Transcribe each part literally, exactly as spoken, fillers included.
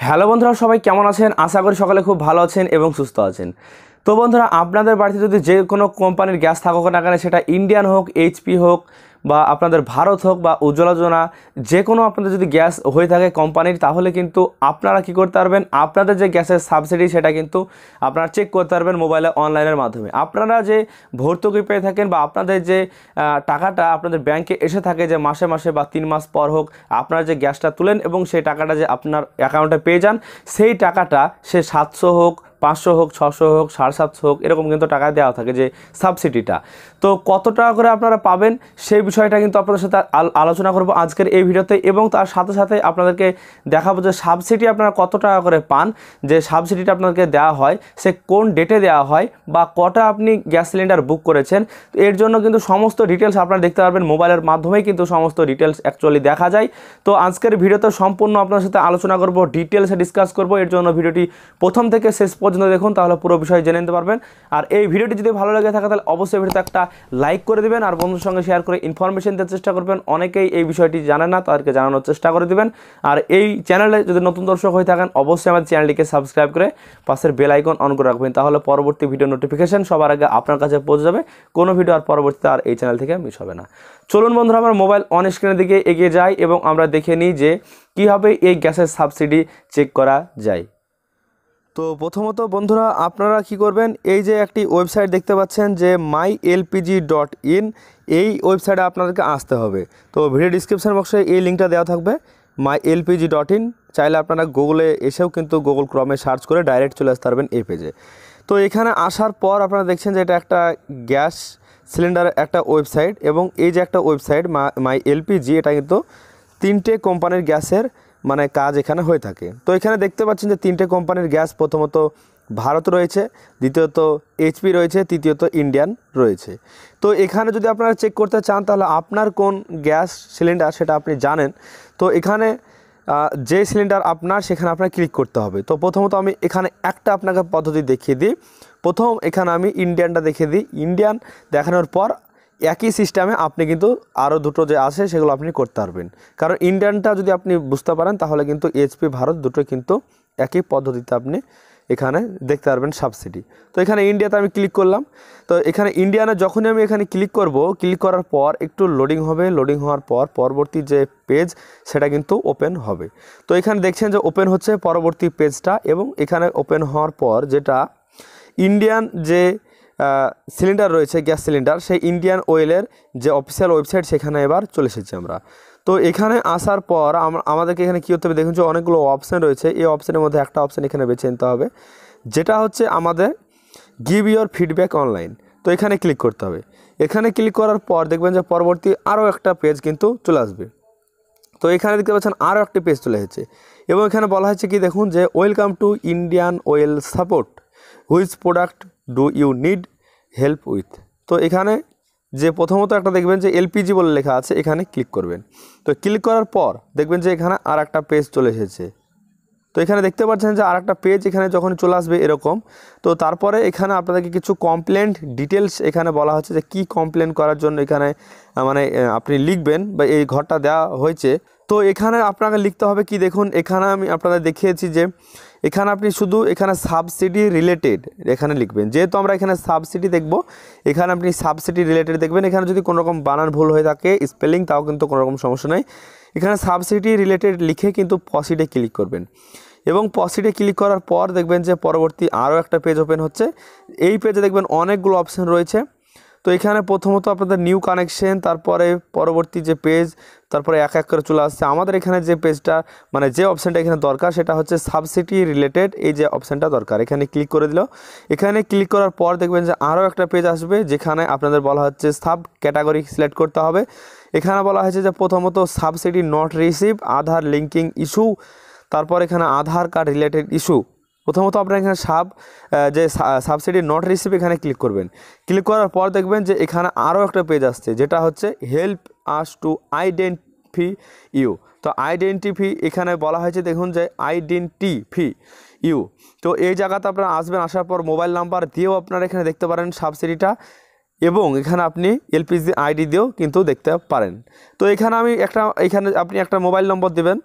Hello বন্ধুরা, সবাই কেমন আছেন? আশা করি সকালে খুব ভালো আছেন এবং সুস্থ আছেন। তো বন্ধুরা, আপনাদের বাড়িতে যদি যে কোনো কোম্পানির গ্যাস থাকুক না কেন, সেটা ইন্ডিয়ান হোক, এইচপি হোক, বা আপনাদের ভারত হোক, বা উজ্জ্বলা যোজনা, যে কোনো আপনাদের যদি গ্যাস হয়ে থাকে কোম্পানির, তাহলে কিন্তু আপনারা কি করতে পারবেন, আপনাদের যে গ্যাসের সাবসিডি সেটা কিন্তু আপনারা চেক করতে পারবেন মোবাইলে অনলাইনের মাধ্যমে। আপনারা যে ভর্তুকি পেয়ে থাকেন বা আপনাদের যে টাকাটা আপনাদের ব্যাংকে এসে থাকে, যে মাসে মাসে বা তিন মাস পর হোক আপনারা যে গ্যাসটা তুলেন এবং সেই টাকাটা যে আপনার অ্যাকাউন্টে পেয়ে যান, সেই টাকাটা সে সাতশো হোক, পাঁচশো হোক, ছশো হোক, সাড়ে সাতশো হোক, এরকম কিন্তু টাকা দেওয়া থাকে যে সাবসিডিটা। তো কত টাকা করে আপনারা পাবেন সেই বিষয়টা কিন্তু আপনাদের সাথে আলোচনা করব আজকের এই ভিডিওতে, এবং তার সাথে সাথে আপনাদেরকে দেখাবো যে সাবসিডি আপনারা কত টাকা করে পান, যে সাবসিডিটা আপনাদেরকে দেওয়া হয় সে কোন ডেটে দেওয়া হয়, বা কটা আপনি গ্যাস সিলিন্ডার বুক করেছেন। তো এর জন্য কিন্তু সমস্ত ডিটেলস আপনারা দেখতে পারবেন মোবাইলের মাধ্যমেই, কিন্তু সমস্ত ডিটেলস অ্যাকচুয়ালি দেখা যায়। তো আজকের ভিডিওতে সম্পূর্ণ আপনার সাথে আলোচনা করব, ডিটেলসে ডিসকাস করব। এর জন্য ভিডিওটি প্রথম থেকে শেষ পর্যন্ত দেখুন, তাহলে পুরো বিষয় জেনে নিতে পারবেন। আর এই ভিডিওটি যদি ভালো লাগে থাকে তাহলে অবশ্যই ভিডিওতে একটা লাইক করে দিবেন, আর বন্ধুর সঙ্গে শেয়ার করে ইনফরমেশন দেওয়ার চেষ্টা করবেন। অনেকেই এই বিষয়টি জানেন না, তাদেরকে জানানোর চেষ্টা করে দিবেন। আর এই চ্যানেলে যদি নতুন দর্শক হয়ে থাকেন, অবশ্যই আমাদের চ্যানেলটিকে সাবস্ক্রাইব করে পাশের বেল আইকন অন করে রাখবেন, তাহলে পরবর্তী ভিডিও নোটিফিকেশন সবার আগে আপনার কাছে পৌঁছে যাবে। কোনো ভিডিও আর পরবর্তীতে আর এই চ্যানেল থেকে মিস হবে না। চলুন বন্ধুরা, আমার মোবাইল অন স্ক্রিনের দিকে এগিয়ে যাই এবং আমরা দেখে নিই যে কীভাবে এই গ্যাসের সাবসিডি চেক করা যায়। তো প্রথমত বন্ধুরা, আপনারা কি করবেন, এই যে একটি ওয়েবসাইট দেখতে পাচ্ছেন যে মাই এলপিজি ডট ইন, এই ওয়েবসাইটে আপনাদেরকে আসতে হবে। তো ভিডিও ডিসক্রিপশন বক্সে এই লিঙ্কটা দেওয়া থাকবে, মাই এলপিজি ডট ইন। চাইলে আপনারা গুগলে এসেও কিন্তু গুগল ক্রমে সার্চ করে ডাইরেক্ট চলে আসতে পারবেন এই পেজে। তো এখানে আসার পর আপনারা দেখছেন যে এটা একটা গ্যাস সিলিন্ডার একটা ওয়েবসাইট, এবং এই যে একটা ওয়েবসাইট মাই এলপিজি, এটা কিন্তু তিনটে কোম্পানির গ্যাসের মানে কাজ এখানে হয়ে থাকে। তো এখানে দেখতে পাচ্ছেন যে তিনটে কোম্পানির গ্যাস, প্রথমত ভারত রয়েছে, দ্বিতীয়ত এইচপি রয়েছে, তৃতীয়ত ইন্ডিয়ান রয়েছে। তো এখানে যদি আপনারা চেক করতে চান তাহলে আপনার কোন গ্যাস সিলিন্ডার সেটা আপনি জানেন। তো এখানে যে সিলিন্ডার আপনার সেখানে আপনার ক্লিক করতে হবে। তো প্রথমত আমি এখানে একটা আপনাকে পদ্ধতি দেখিয়ে দিই। প্রথম এখানে আমি ইন্ডিয়ানটা দেখিয়ে দিই। ইন্ডিয়ান দেখানোর পর একই সিস্টেমে আপনি কিন্তু আরও দুটো যে আছে সেগুলো আপনি করতে পারবেন, কারণ ইন্ডিয়ানটা যদি আপনি বুঝতে পারেন তাহলে কিন্তু এইচপি ভারত দুটো কিন্তু একই পদ্ধতিতে আপনি এখানে দেখতে পারবেন সাবসিডি। তো এখানে ইন্ডিয়াতে আমি ক্লিক করলাম। তো এখানে ইন্ডিয়ানে যখনই আমি এখানে ক্লিক করব, ক্লিক করার পর একটু লোডিং হবে, লোডিং হওয়ার পর পরবর্তী যে পেজ সেটা কিন্তু ওপেন হবে। তো এখানে দেখছেন যে ওপেন হচ্ছে পরবর্তী পেজটা, এবং এখানে ওপেন হওয়ার পর যেটা ইন্ডিয়ান যে সিলিন্ডার রয়েছে গ্যাস সিলিন্ডার, সেই ইন্ডিয়ান অয়েলের যে অফিসিয়াল ওয়েবসাইট সেখানে এবার চলে এসেছি আমরা। তো এখানে আসার পর আমাদেরকে এখানে কী হতে হবে, দেখুন যে অনেকগুলো অপশান রয়েছে। এই অপশানের মধ্যে একটা অপশান এখানে বেছে নিতে হবে, যেটা হচ্ছে আমাদের গিভ ইউর ফিডব্যাক অনলাইন। তো এখানে ক্লিক করতে হবে। এখানে ক্লিক করার পর দেখবেন যে পরবর্তী আরও একটা পেজ কিন্তু চলে আসবে। তো এখানে দেখতে পাচ্ছেন আরও একটি পেজ চলে এসেছে, এবং এখানে বলা হয়েছে কি, দেখুন যে welcome to Indian oil support, which product do you need help with. তো এখানে যে প্রথমত একটা দেখবেন যে এলপিজি বলে লেখা আছে, এখানে ক্লিক করবেন। তো ক্লিক করার পর দেখবেন যে এখানে আর একটা পেজ চলে এসেছে। তো এখানে দেখতে পাচ্ছেন যে আর একটা পেজ এখানে যখন চলে আসবে এরকম। তো তারপরে এখানে আপনাদেরকে কিছু কমপ্লেন্ট ডিটেলস এখানে বলা হচ্ছে যে কি কমপ্লেন করার জন্য এখানে মানে আপনি লিখবেন, বা এই ঘরটা দেওয়া হয়েছে। তো এখানে আপনাকে লিখতে হবে কি, দেখুন এখানে আমি আপনাদের দেখিয়েছি যে এখানে আপনি শুধু এখানে সাবসিডি রিলেটেড এখানে লিখবেন। যেহেতু আমরা এখানে সাবসিডি দেখব, এখানে আপনি সাবসিডি রিলেটেড দেখবেন। এখানে যদি কোনো রকম বানান ভুল হয়ে থাকে স্পেলিং, তাও কিন্তু কোনো রকম সমস্যা নেই। এখানে সাবসিডি রিলেটেড লিখে কিন্তু পসিডে ক্লিক করবেন, এবং পসিডে ক্লিক করার পর দেখবেন যে পরবর্তী আরও একটা পেজ ওপেন হচ্ছে। এই পেজে দেখবেন অনেকগুলো অপশান রয়েছে। তো এখানে প্রথমত আপনাদের নিউ কানেকশন, তারপরে পরবর্তী যে পেজ, তারপরে এক এক করে চলে আসছে। আমাদের এখানে যে পেজটা মানে যে অপশানটা এখানে দরকার সেটা হচ্ছে সাবসিডি রিলেটেড, এই যে অপশানটা দরকার। এখানে ক্লিক করে দিল। এখানে ক্লিক করার পর দেখবেন যে আরও একটা পেজ আসবে, যেখানে আপনাদের বলা হচ্ছে সাব ক্যাটাগরি সিলেক্ট করতে হবে। এখানে বলা হয়েছে যে প্রথমত subsidy not receive, Aadhaar linking issue, তারপর এখানে আধার কার্ড রিলেটেড ইস্যু। প্রথমত আপনারা এখানে সাব যে সাবসিডি নট রিসিভ এখানে ক্লিক করবেন। ক্লিক করার পর দেখবেন যে এখানে আরও একটা পেজ আসছে, যেটা হচ্ছে help us to identify you. তো আইডেন্টিফাই এখানে বলা হয়েছে, দেখুন যে আইডেন্টিফাই ইউ। তো এই জায়গাতে আপনারা আসবেন, আসার পর মোবাইল নাম্বার দিয়েও আপনারা এখানে দেখতে পারেন সাবসিডিটা, এবং এখানে আপনি এলপিজি আইডি দিয়েও কিন্তু দেখতে পারেন। তো এখানে আমি একটা এখানে আপনি একটা মোবাইল নম্বর দেবেন।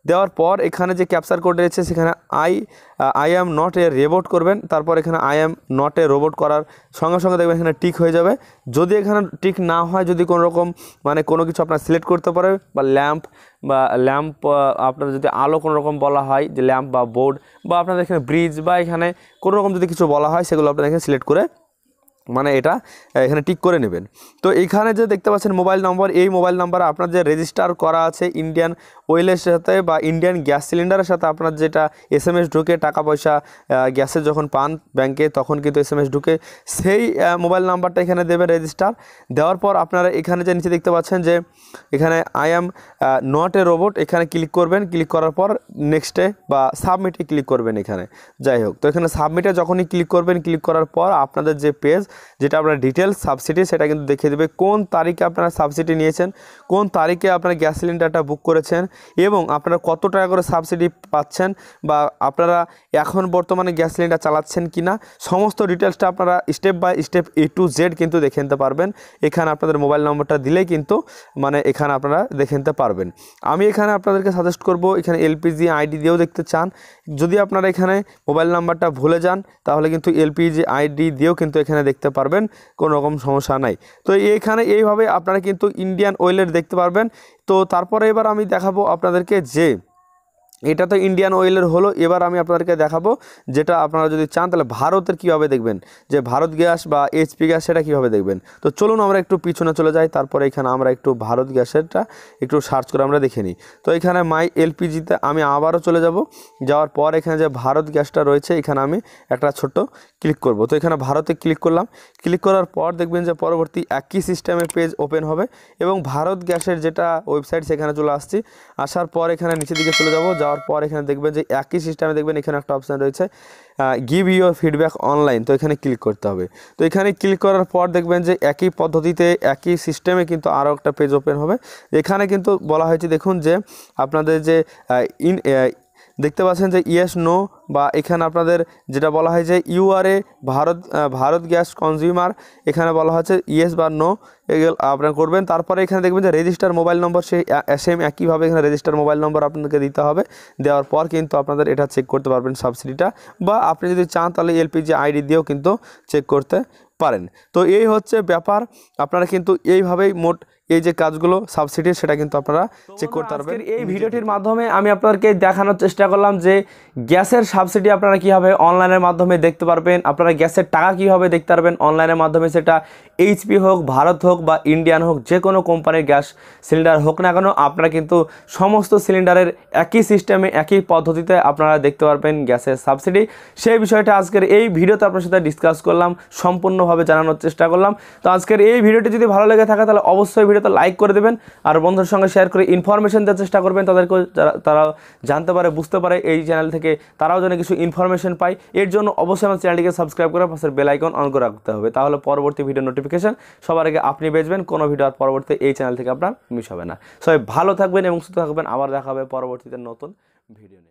দেওয়ার পর এখানে যে ক্যাপচার কোড রয়েছে সেখানে I I am not a robot করবেন। তারপর এখানে I am not a robot করার সঙ্গে সঙ্গে দেখবেন এখানে টিক হয়ে যাবে। যদি এখানে টিক না হয়, যদি কোনো রকম মানে কোনো কিছু আপনার সিলেক্ট করতে পারে বা ল্যাম্প বা ল্যাম্প আপনার যদি আলো কোনো রকম বলা হয় যে ল্যাম্প বা বোর্ড বা আপনাদের এখানে ব্রিজ বা এখানে কোনো রকম যদি কিছু বলা হয় সেগুলো আপনারা এখানে সিলেক্ট করে মানে এটা এখানে টিক করে নেবেন। তো এইখানে যে দেখতে পাচ্ছেন মোবাইল নম্বর, এই মোবাইল নাম্বারে আপনার যে রেজিস্টার করা আছে ইন্ডিয়ান ওয়েলের সাথে বা ইন্ডিয়ান গ্যাস সিলিন্ডারের সাথে আপনার যেটা এস এম এস ঢুকে টাকা পয়সা গ্যাসের যখন পান ব্যাংকে তখন কিন্তু এস এম এস ঢুকে, সেই মোবাইল নাম্বারটা এখানে দেবেন রেজিস্টার। দেওয়ার পর আপনারা এখানে যে নিচে দেখতে পাচ্ছেন যে এখানে I am not a robot, এখানে ক্লিক করবেন। ক্লিক করার পর নেক্সটে বা সাবমিটে ক্লিক করবেন এখানে, যাই হোক। তো এখানে সাবমিটে যখনই ক্লিক করবেন, ক্লিক করার পর আপনাদের যে পেজ যেটা আপনার ডিটেলস সাবসিডি সেটা কিন্তু দেখিয়ে দেবে কোন তারিখে আপনারা সাবসিডি নিয়েছেন, কোন তারিখে আপনারা গ্যাস সিলিন্ডারটা বুক করেছেন এবং আপনারা কত টাকা করে সাবসিডি পাচ্ছেন বা আপনারা এখন বর্তমানে গ্যাস সিলিন্ডার চালাচ্ছেন কিনা, সমস্ত ডিটেলসটা আপনারা step by step A to Z কিন্তু দেখে নিতে পারবেন। এখানে আপনাদের মোবাইল নম্বরটা দিলেই কিন্তু মানে এখানে আপনারা দেখে নিতে পারবেন। আমি এখানে আপনাদেরকে সাজেস্ট করব এখানে এলপিজি আইডি দিয়েও দেখতে চান, যদি আপনারা এখানে মোবাইল নাম্বারটা ভুলে যান তাহলে কিন্তু এলপিজি আইডি দিয়েও কিন্তু এখানে দেখতে পারবেন, কোনো রকম সমস্যা নাই। তো এইখানে এইভাবে আপনারা কিন্তু ইন্ডিয়ান ওয়েলের দেখতে পারবেন। তো তারপরে এবার আমি দেখাবো আপনাদেরকে যে এটা তো ইন্ডিয়ান ওয়েলের হলো, এবার আমি আপনাদেরকে দেখাবো যেটা আপনারা যদি চান তাহলে ভারতের কীভাবে দেখবেন, যে ভারত গ্যাস বা এইচপি গ্যাস সেটা কীভাবে দেখবেন। তো চলুন আমরা একটু পিছনে চলে যাই, তারপরে এখানে আমরা একটু ভারত গ্যাসেরটা একটু সার্চ করে আমরা দেখে নিই। তো এখানে মাই এলপিজিতে আমি আবারও চলে যাব, যাওয়ার পর এখানে যে ভারত গ্যাসটা রয়েছে এখানে আমি একটা ছোট্ট ক্লিক করব। তো এখানে ভারতে ক্লিক করলাম। ক্লিক করার পর দেখবেন যে পরবর্তী একই সিস্টেমে পেজ ওপেন হবে এবং ভারত গ্যাসের যেটা ওয়েবসাইট সেখানে চলে আসছি। আসার পর এখানে নিচের দিকে চলে যাব, যাওয়ার পর এখানে দেখবেন যে একই সিস্টেমে দেখবেন এখানে একটা অপশান রয়েছে গিভ ইউর ফিডব্যাক অনলাইন। তো এখানে ক্লিক করতে হবে। তো এখানে ক্লিক করার পর দেখবেন যে একই পদ্ধতিতে একই সিস্টেমে কিন্তু আরও একটা পেজ ওপেন হবে। এখানে কিন্তু বলা হয়েছে দেখুন যে আপনাদের যে ইন দেখতে পাচ্ছেন যে ইয়েস নো বা এখানে আপনাদের যেটা বলা হয় যে you are a Bharat Bharat gas consumer, এখানে বলা হচ্ছে ইয়েস বা নো এগুলো আপনারা করবেন। তারপরে এখানে দেখবেন যে রেজিস্টার মোবাইল নম্বর, সেই সেম একইভাবে এখানে রেজিস্টার মোবাইল নম্বর আপনাদেরকে দিতে হবে। দেওয়ার পর কিন্তু আপনাদের এটা চেক করতে পারবেন সাবসিডিটা, বা আপনি যদি চান তাহলে এলপিজি আইডি দিয়েও কিন্তু চেক করতে পারেন। তো এই হচ্ছে ব্যাপার, আপনারা কিন্তু এইভাবেই মোট এই যে কাজগুলো সাবসিডি সেটা কিন্তু আপনারা চেক করতে পারবেন। এই ভিডিওটির মাধ্যমে আমি আপনাদেরকে দেখানোর চেষ্টা করলাম যে গ্যাসের সাবসিডি আপনারা কীভাবে অনলাইনের মাধ্যমে দেখতে পারবেন, আপনারা গ্যাসের টাকা কীভাবে দেখতে পারবেন অনলাইনের মাধ্যমে, সেটা এইচপি হোক, ভারত হোক বা ইন্ডিয়ান হোক, যে কোনো কোম্পানির গ্যাস সিলিন্ডার হোক না কেন, আপনারা কিন্তু সমস্ত সিলিন্ডারের একই সিস্টেমে একই পদ্ধতিতে আপনারা দেখতে পারবেন গ্যাসের সাবসিডি। সেই বিষয়টা আজকের এই ভিডিওতে আপনার সাথে ডিসকাস করলাম, সম্পূর্ণভাবে জানানোর চেষ্টা করলাম। তো আজকের এই ভিডিওটি যদি ভালো লেগে থাকে তাহলে অবশ্যই ভিডিওতে লাইক করে দেবেন আর বন্ধুদের সঙ্গে শেয়ার করে ইনফরমেশন দেওয়ার চেষ্টা করবেন, তাদেরকে যারা তারা জানতে পারে, বুঝতে পারে এই চ্যানেল থেকে, তারাও যেন কিছু ইনফরমেশন পায়। এর জন্য অবশ্যই আমার চ্যানেলটিকে সাবস্ক্রাইব করে পাশের বেল আইকন অন করে রাখতে হবে, তাহলে পরবর্তী ভিডিও নোটিফিকেশন সবার আগে আপনি বেচবেন, কোনো ভিডিও আর পরবর্তী এই চ্যানেল থেকে আপনার মিস হবে না। সবাই ভালো থাকবেন এবং সুস্থ থাকবেন, আবার দেখা হবে পরবর্তীতে নতুন ভিডিও নিয়ে।